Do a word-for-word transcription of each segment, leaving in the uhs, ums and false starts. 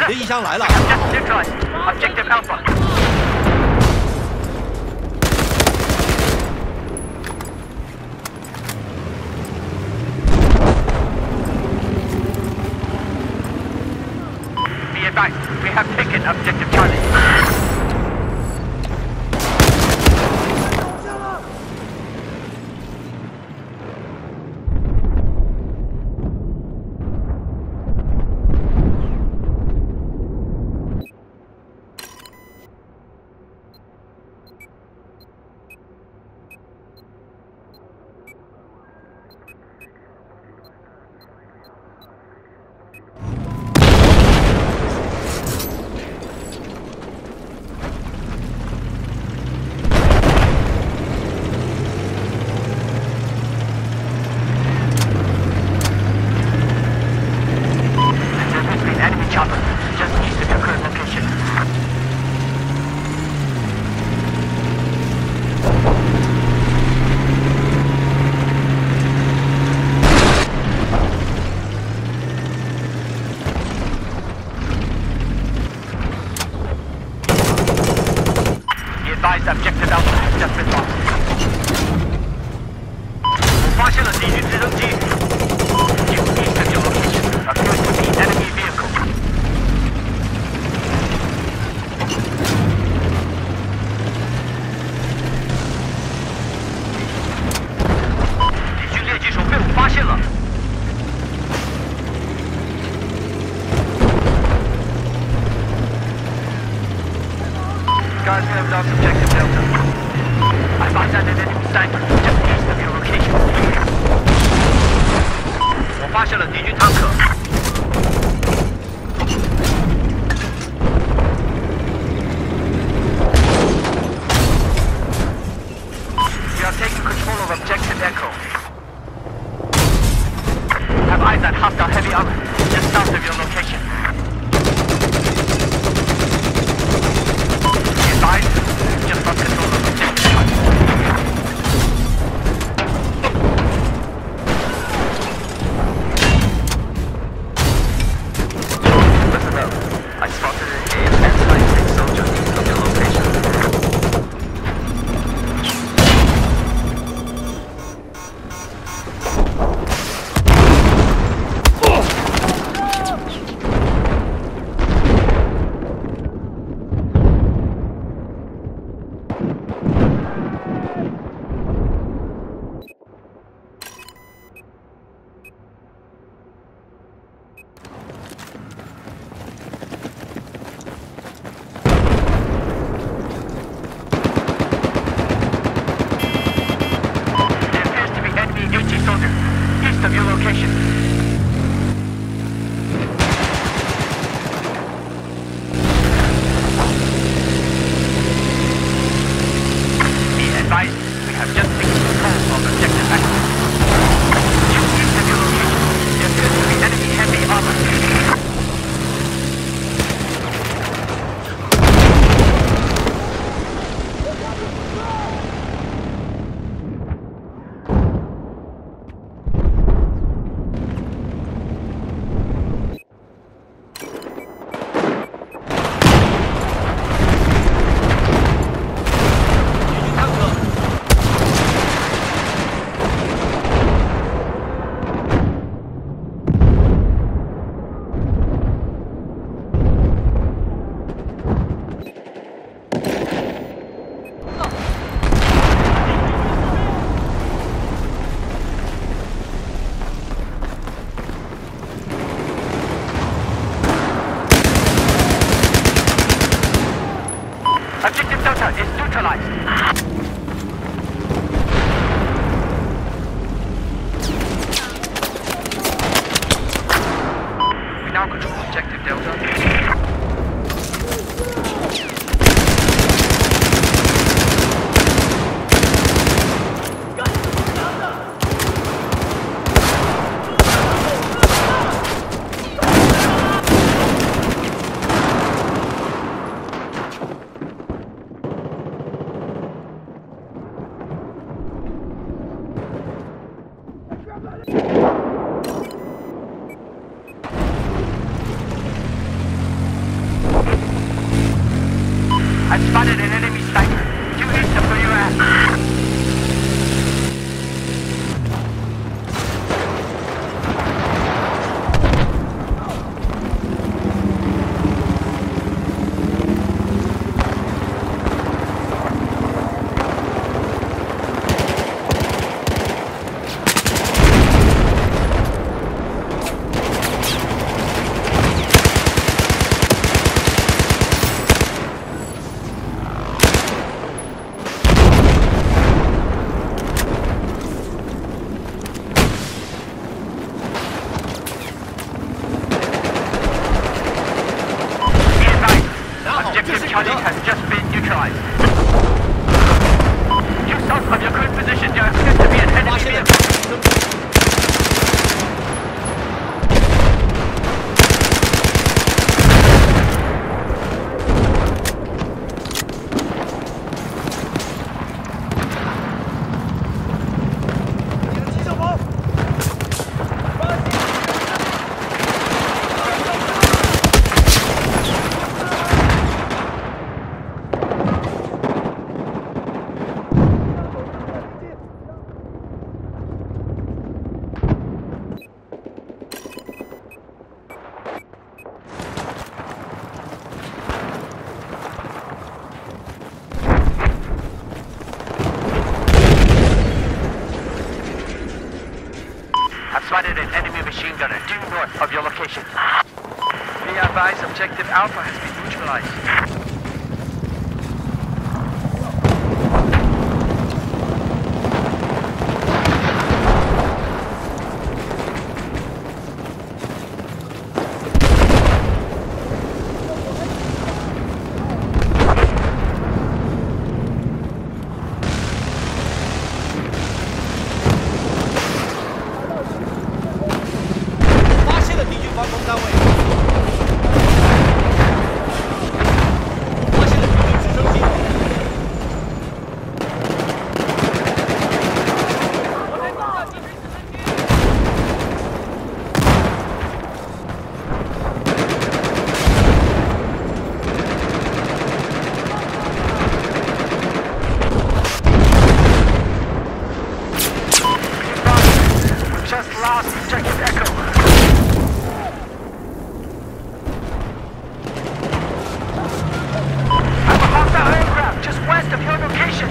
敌意箱来了。 Objective Alpha. Be advised, we have taken Objective Charlie. Objective Alpha has just been lost. 我发现了敌军直升机。You east of your location appears to be enemy vehicle. 敌军猎击手被我发现了。Guys, we have lost Objective Delta. I've got an enemy sniper just east of your location. 我发现了敌军坦克。We are taking control of Objective Echo. Have eyes on hostile heavy armor just south of your location. Just lost control of Objective Charlie. Listen up. I spotted an anti-tank soldier from your location. Of your location. Be advised, we have just taken control of Objective Echo. Just east of your location, there appears to be enemy heavy armor. Objective Delta is neutralized. We now control Objective Delta. I've spotted an enemy sniper. Due east of where you're at. Charlie has just been neutralized. Due south of your current position, there appears to be an enemy vehicle. I've spotted an enemy machine gunner due north of your location. Be advised, objective Alpha has been neutralized. Objective Echo. I have a hostile aircraft just west of your location.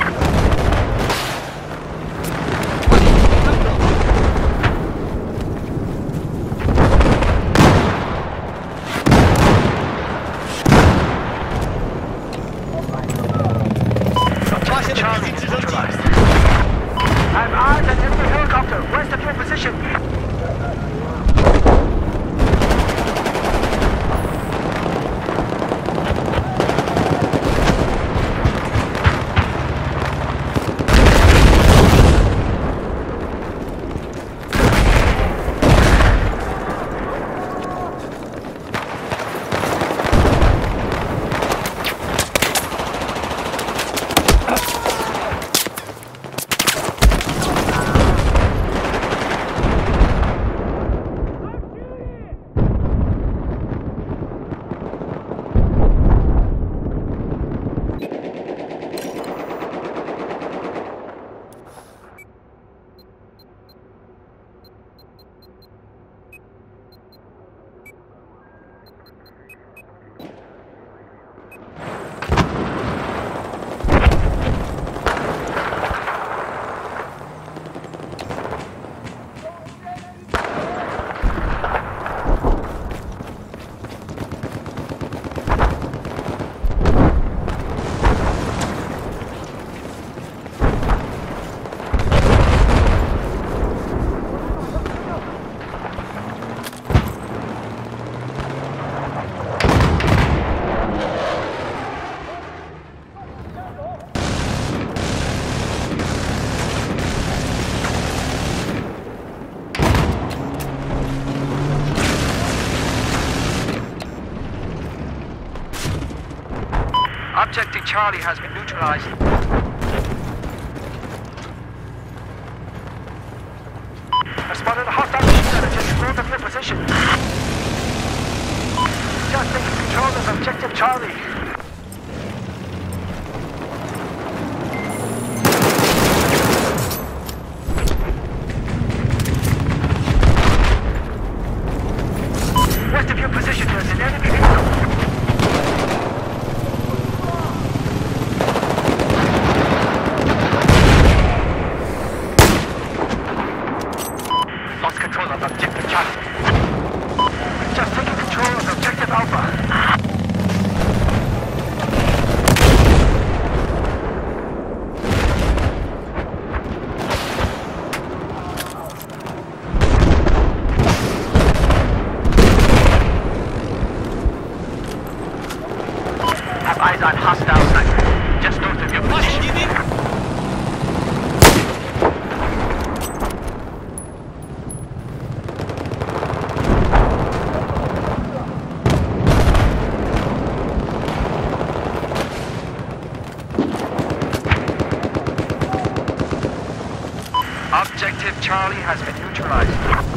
Charlie is neutralized. I have eyes on enemy helicopter west of your position. Objective Charlie has been neutralized. I've spotted a hostile machine gunner just north of your position. Just taking control of Objective Charlie. Charlie has been neutralized.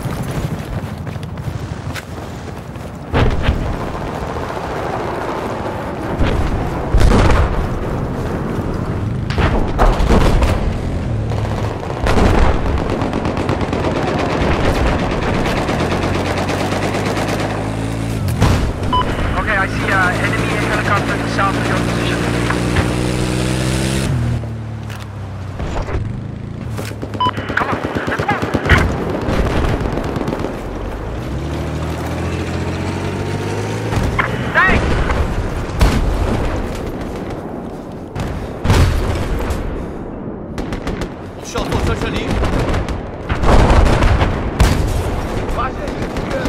I see uh, enemy helicopter south of your position. Come on, let's move. Thanks! 需要坐车撤离。 发现一个敌人。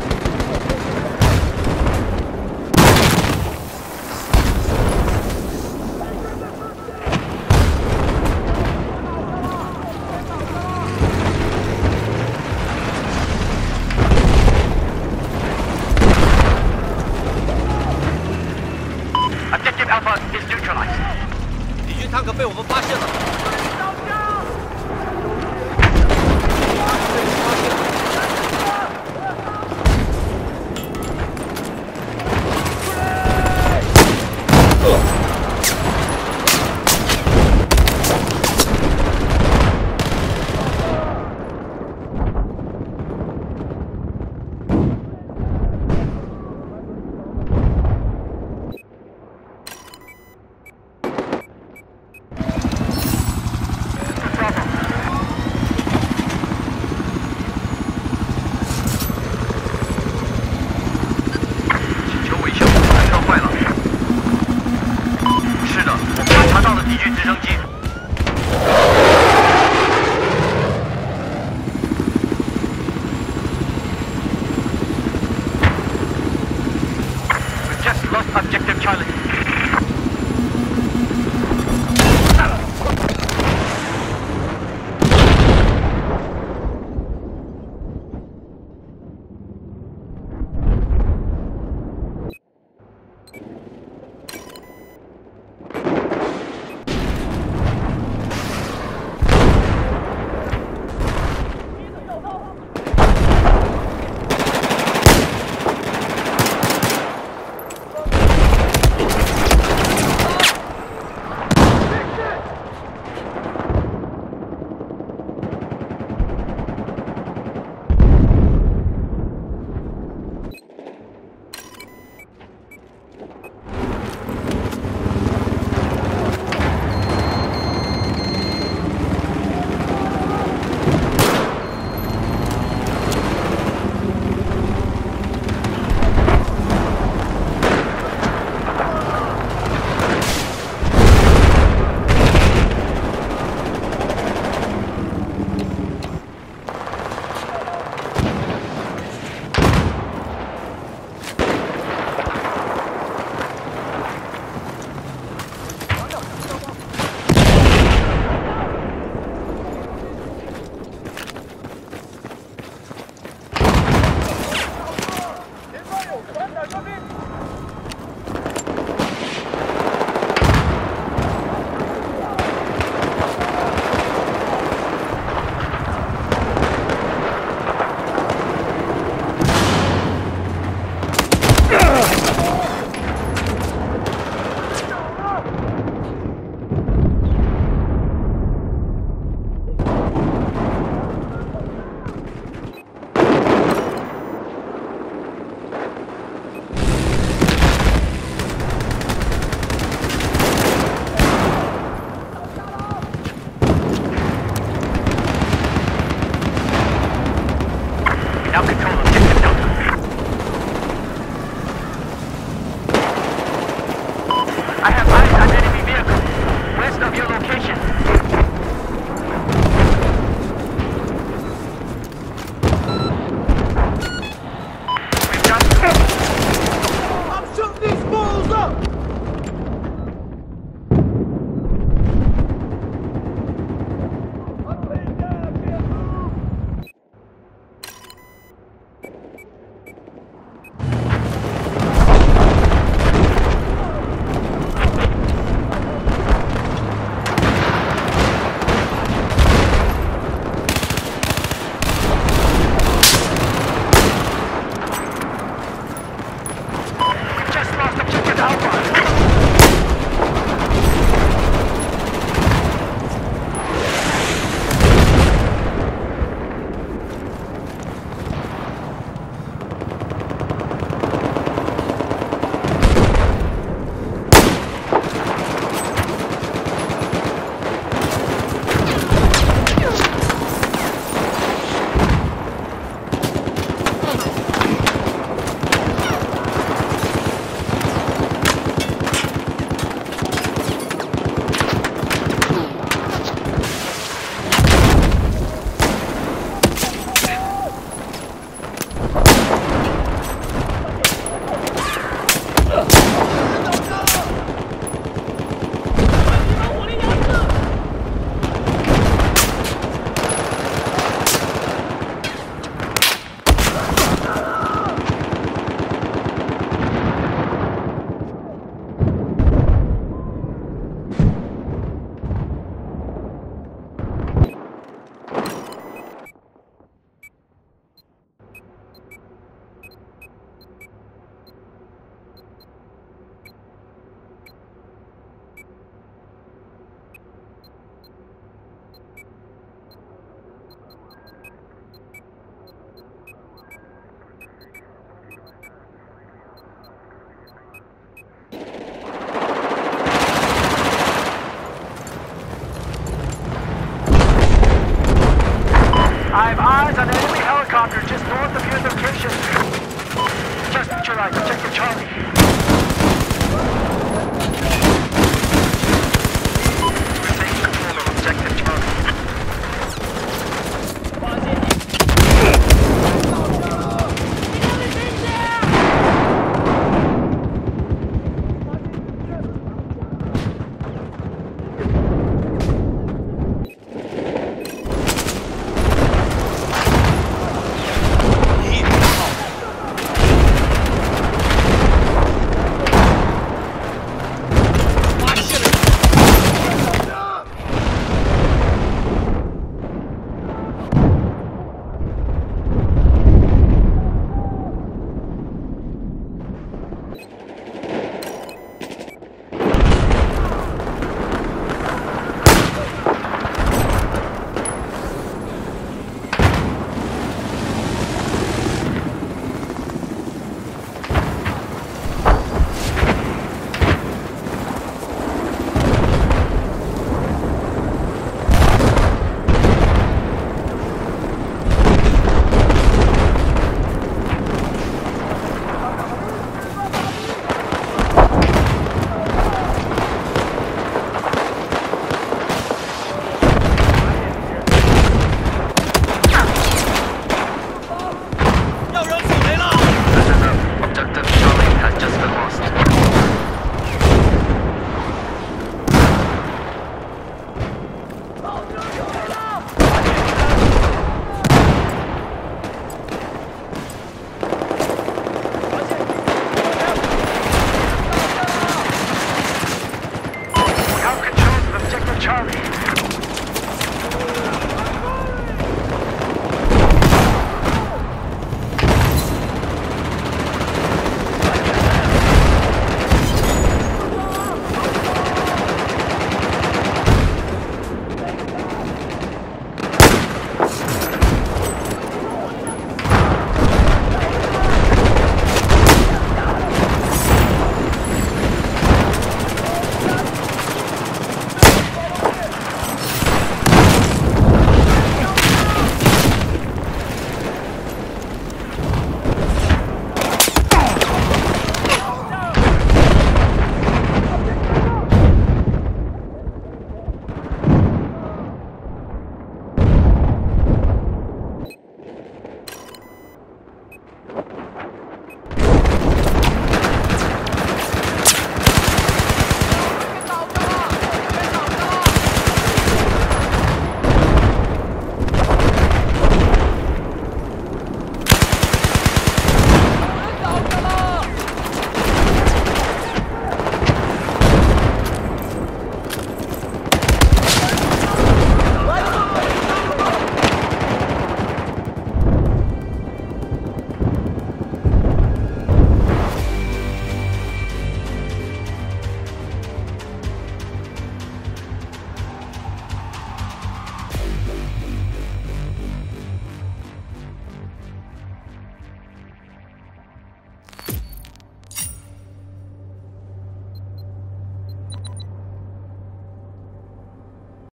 Objective Alpha is neutralized. 敌军坦克被我们发现了。 敌军直升机。We just lost objective Charlie.